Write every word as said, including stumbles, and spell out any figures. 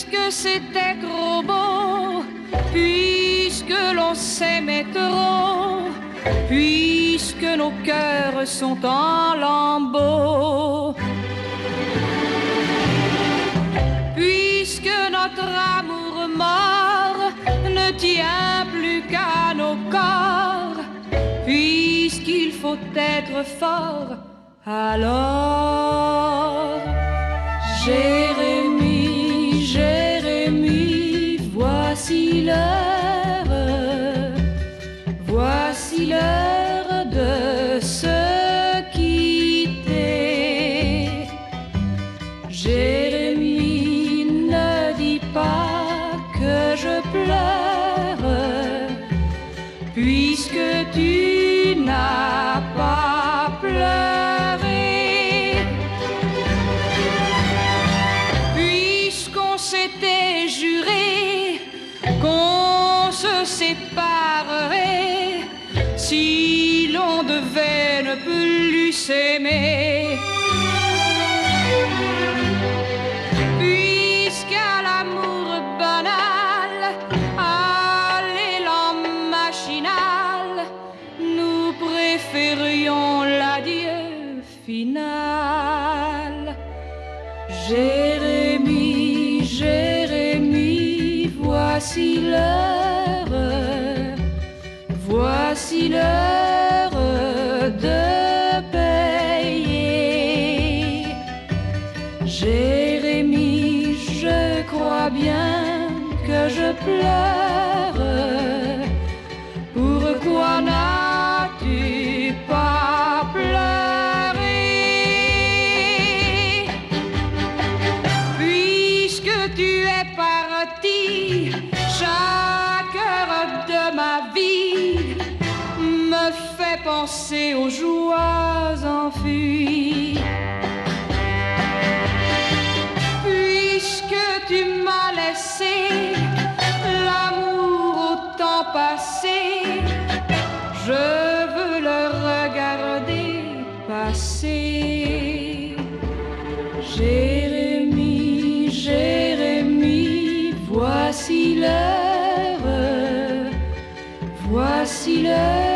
puisque c'était trop beau, puisque l'on s'aimait trop, puisque nos cœurs sont en lambeaux, puisque notre amour mort ne tient plus qu'à nos corps, puisqu'il faut être fort, alors Jérémie, Jérémie, voici l'heure, voici l'heure de se quitter. Jérémie, ne dis pas que je pleure, puisque tu n'as pas pleuré. Puisqu'on s'était juré qu'on se séparerait si l'on devait ne plus s'aimer. Puisqu'à l'amour banal, à l'élan machinal, nous préférions l'adieu final. Jérémie, Jérémie, voici l'heure, voici l'heure de payer. Jérémie, je crois bien que je pleure. Pourquoi n'as-tu pas pleuré? Puisque tu es parti, chaque heure de ma vie me fait penser aux joies enfuies. Puisque tu m'as laissé l'amour au temps passé, je veux le regarder passer. Jérémie, Jérémie, voici l'heure, voici l'heure